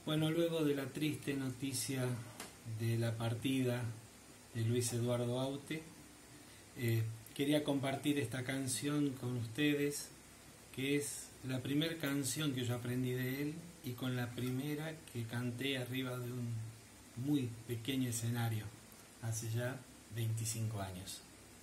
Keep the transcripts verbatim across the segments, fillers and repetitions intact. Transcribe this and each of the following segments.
Bueno, luego de la triste noticia de la partida de Luis Eduardo Aute, eh, quería compartir esta canción con ustedes, que es la primera canción que yo aprendí de él y con la primera que canté arriba de un muy pequeño escenario, hace ya veinticinco años.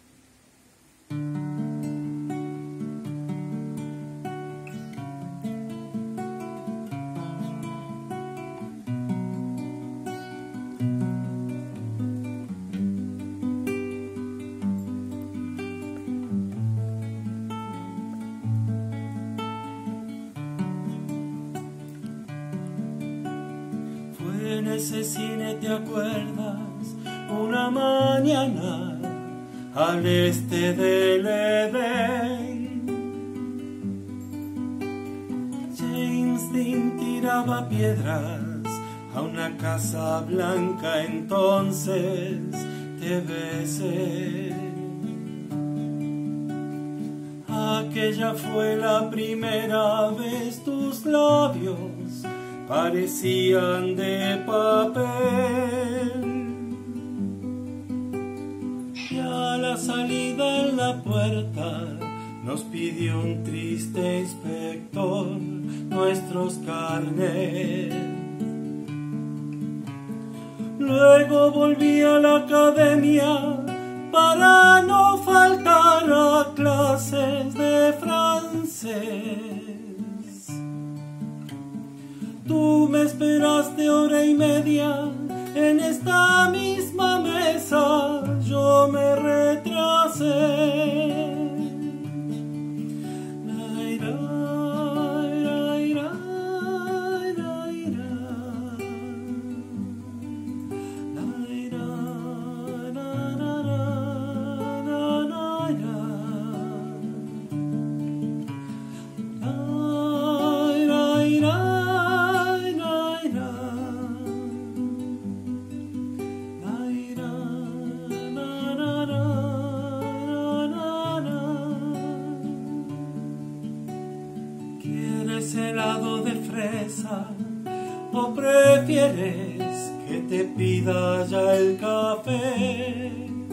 En ese cine, ¿te acuerdas? Una mañana al este del Edén, James Dean tiraba piedras a una casa blanca. Entonces te besé. Aquella fue la primera vez. Tus labios parecían de papel, y a la salida en la puerta nos pidió un triste inspector nuestros carnets. Luego volví a la academia para no faltar a clases de francés. Tú me esperaste hora y media en esta misma mesa, yo me retrasé. ¿Quieres helado de fresa o prefieres que te pida ya el café?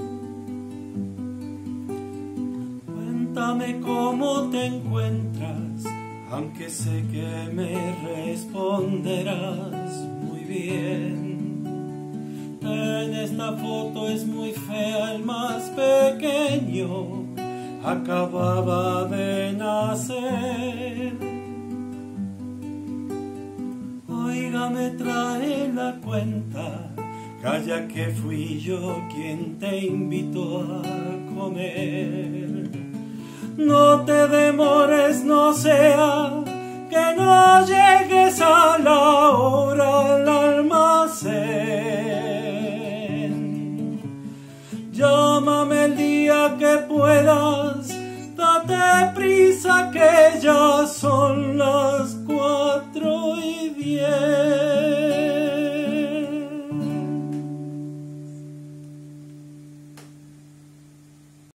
Cuéntame cómo te encuentras, aunque sé que me responderás muy bien. En esta foto es muy fea, el más pequeño acababa de nacer. Oiga, me trae la cuenta, calla que fui yo quien te invitó a comer. No te demores, no sea que no llegues a la hora al almacén. Llámame el día que puedas, date prisa que ya son las